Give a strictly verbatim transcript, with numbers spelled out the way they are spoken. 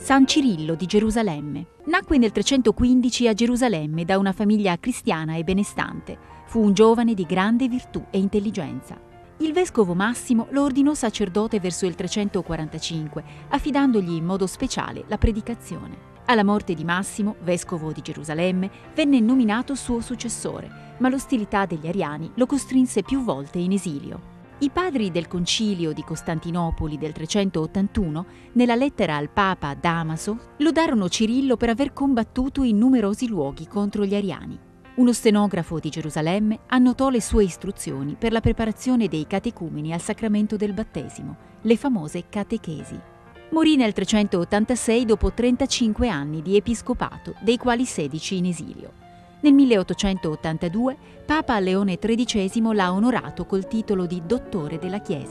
San Cirillo di Gerusalemme. Nacque nel trecentoquindici a Gerusalemme da una famiglia cristiana e benestante. Fu un giovane di grande virtù e intelligenza. Il vescovo Massimo lo ordinò sacerdote verso il trecentoquarantacinque, affidandogli in modo speciale la predicazione. Alla morte di Massimo, vescovo di Gerusalemme, venne nominato suo successore, ma l'ostilità degli ariani lo costrinse più volte in esilio. I padri del concilio di Costantinopoli del trecentottantuno, nella lettera al Papa Damaso, lodarono Cirillo per aver combattuto in numerosi luoghi contro gli ariani. Uno stenografo di Gerusalemme annotò le sue istruzioni per la preparazione dei catecumeni al sacramento del battesimo, le famose catechesi. Morì nel trecentottantasei dopo trentacinque anni di episcopato, dei quali sedici in esilio. Nel milleottocentottantadue Papa Leone tredicesimo l'ha onorato col titolo di Dottore della Chiesa.